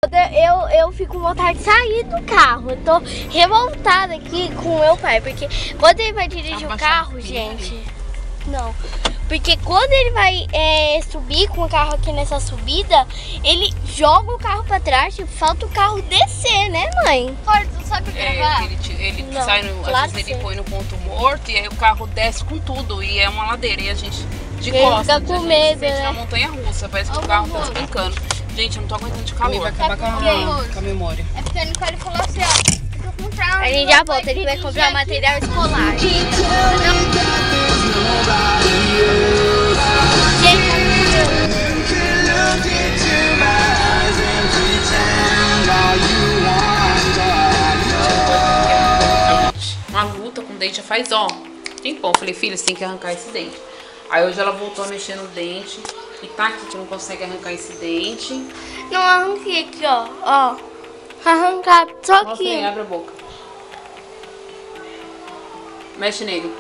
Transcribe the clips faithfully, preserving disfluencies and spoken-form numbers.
quando eu, eu fico com vontade de sair do carro. Eu tô revoltada aqui com o meu pai, porque quando ele vai dirigir o carro, gente... Não, porque quando ele vai é, subir com o carro aqui nessa subida, ele joga o carro pra trás e falta o carro descer, né, mãe? Olha, tu sabe gravar? É, ele ele Não, sai no, claro às vezes que ele sim. põe no ponto morto e aí o carro desce com tudo e é uma ladeira e a gente de Ele costas, fica com a gente medo, se sente né? na montanha russa, parece que Ó, o carro vovô. tá brincando. Gente, eu não tô aguentando de calor. Vai acabar com a, com a memória. É porque a Nicole falou assim, ó. A gente já volta, ele vai comprar material escolar. Uma luta com o dente já faz, ó, tempão. Falei, filha, você tem que arrancar esse dente. Aí hoje ela voltou a mexer no dente e tá aqui que não consegue arrancar esse dente. Não arranquei aqui, ó. Ó. Arrancar só Mostra aqui. aí, abre a boca. Mexe nele.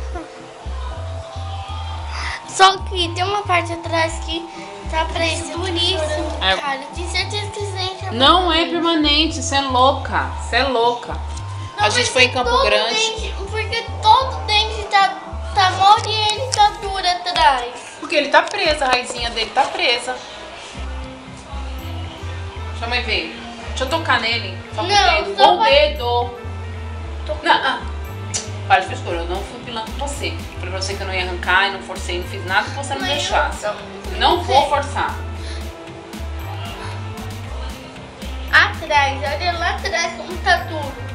Só que tem uma parte atrás que tá preso. Por isso, É. cara, eu tenho certeza que esse dente é Não é permanente, você é louca. Você é louca. Não, A gente mas foi em é Campo todo Grande. dente, porque todo dente tá, tá mole e ele tá duro atrás. Porque ele tá preso, a raizinha dele tá presa. Deixa a mãe ver. Deixa eu tocar nele. Só com Não, o dedo. só Com o vai- dedo. Tô- Não, ah. Para de frescura, eu não fui pilantra com você. Falei pra você que eu não ia arrancar e não forcei, não fiz nada que você não Mas eu deixasse. não- Não vou forçar. Atrás, olha lá atrás como tá duro.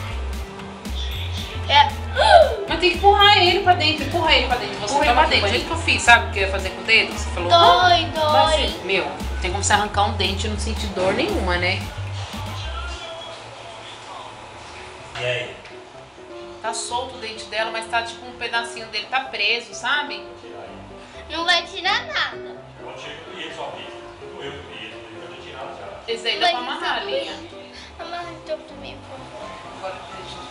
É. Mas tem que empurrar ele pra dentro, empurra ele pra dentro. Você Empurra ele toma pra dentro. Do dentro. jeito que eu fiz, sabe o que eu ia fazer com o dedo? Você falou. Dói, "Ah, dói." vai ser." Meu, tem como você arrancar um dente e não sentir dor nenhuma, né? E aí? Tá solto o dente dela, mas tá tipo um pedacinho dele tá preso, sabe? Não vai tirar nada. Eu achei que eu ia só aqui. Eu ia, eu ia tirar já. Esse aí dá pra Mas amarrar a isso linha. é Amarra então pra mim, por favor. Agora deixa.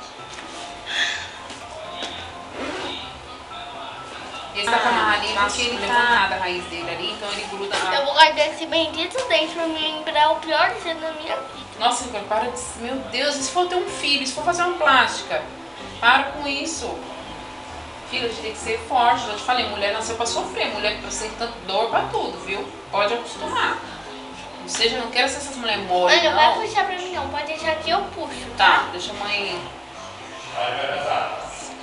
Esse dá pra amarrar a linha porque ele tá nada a raiz dele ali, então ele gruda Eu na... vou guardar esse bendito dente pra me lembrar o pior dia da minha vida. Nossa, Nicole, para de... Meu Deus, e se for ter um filho, se for fazer uma plástica? Para com isso. Filha, a gente tem que ser forte. Eu te falei, mulher nasceu pra sofrer. Mulher pra ser tanto dor pra tudo, viu? Pode acostumar. Não seja, não quero ser essas mulheres moles, Mãe, não vai não. puxar pra mim não, pode deixar que eu puxo. Tá, deixa a mãe... Vai, vai passar.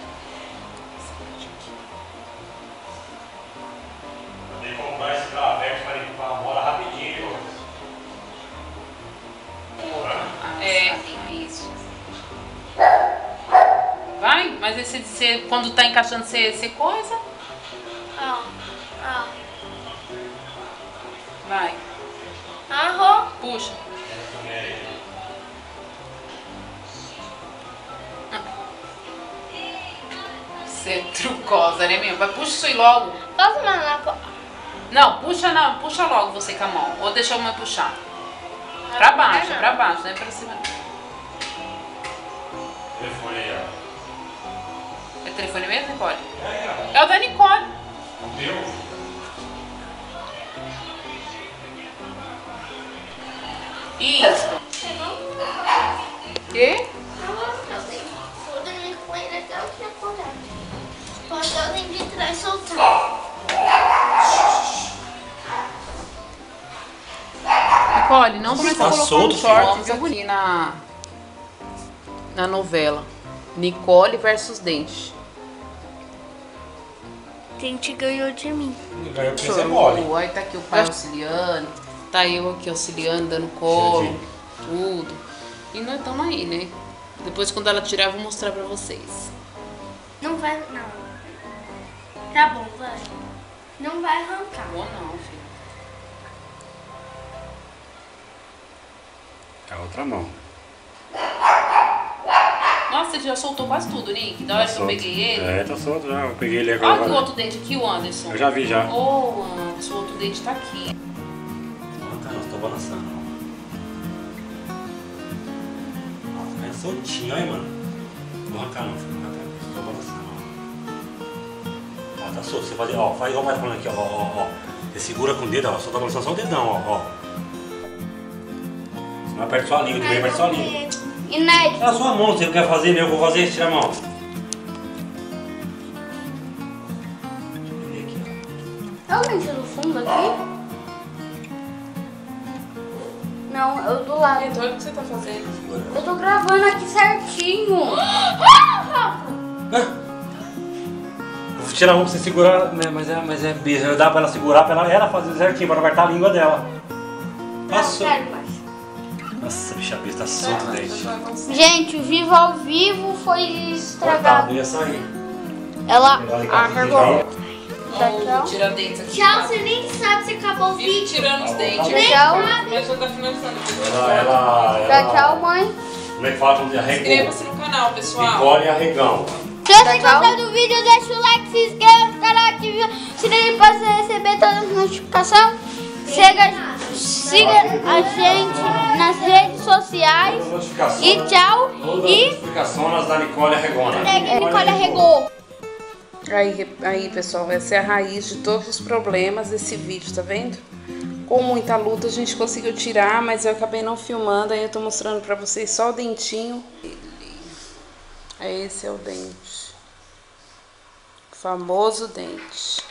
Eu tenho que comprar esse traveco para limpar a mola rapidinho. É, isso. Vai, mas esse, você, quando tá encaixando, você, você coisa? Ó, ó. Vai, Arro. puxa. Você é trucosa, né, mesmo? Vai, puxa isso aí logo. Posso mandar pra... Não, puxa não, puxa logo você com a mão. Ou deixa a mãe puxar. Pra baixo, pra baixo, não é pra cima. Telefone aí, ó. É telefone mesmo, Nicole? É, É o da Nicole. ó. Meu. Isso. Quê? Vou dormir com ele até eu te acordar. Pode dar o dente de trás soltar. Nicole, não precisa Tá colocar solto, um filho? shorts aqui na, na novela. Nicole versus Dente. Dente ganhou de mim. Ganhou porque você é mole. Chorou, aí tá aqui o pai auxiliando, tá eu aqui auxiliando, dando colo, Entendi. tudo. E nós estamos aí, né? Depois quando ela tirar eu vou mostrar pra vocês. Não vai, não. Tá bom, vai. Não vai arrancar. Ou não, filho. A outra mão. Nossa, você já soltou quase tudo, Nick. Da hora que eu peguei ele. É, tá solto já. Eu peguei ele Olha agora. aqui o outro dente aqui, o Anderson. Eu já vi já. Ô, Anderson, o outro dente tá aqui. Tá, eu tô balançando. Nossa, é soltinho, aí, mano. Não vou arrancar não, filho. Não arrancar. Tô balançando, ó. Ó, tá solto. Você faz, ó, faz igual o pai tá falando aqui, ó, ó, ó. Você segura com o dedo, ó. Só tá balançando só o dedão, ó, ó. Não aperta sua língua, também aperta sua língua. Inédito. É a sua mão, você não quer fazer, eu vou fazer, tira a mão. Realmente no fundo aqui? Não, eu do lado. Então, olha o que você tá fazendo. Eu tô gravando aqui certinho. Eu vou tirar um pra você segurar, né? Mas é, mas é birra. Dá pra ela segurar, pra ela, ela fazer certinho, pra não apertar a língua dela. Passou. Nossa, bicha besta, tá solto o dente. Gente, o vivo ao vivo foi estragado. Cortado, ia sair. Ela Ah, arrancou. Ó, tira dentes aqui. Tchau, você nem sabe se acabou o Vive vídeo. tirando os dentes. Tchau. Mas já tá finalizando. Ela, ela, Tchau, ela... tchau, mãe. Como é que fala quando arregou? Inscreva-se no canal, pessoal. Nicole e arregão. Se você gostou do vídeo, deixa o like, se inscreva no canal, ative o sininho para você receber todas as notificações. Siga, siga a gente nas redes sociais. E tchau. Todas E as notificações da Nicole Arregona. segue Nicole Arregou. Aí, aí, pessoal, essa é a raiz de todos os problemas desse vídeo, tá vendo? Com muita luta a gente conseguiu tirar, mas eu acabei não filmando, aí eu tô mostrando pra vocês só o dentinho. Esse é o dente. O famoso dente.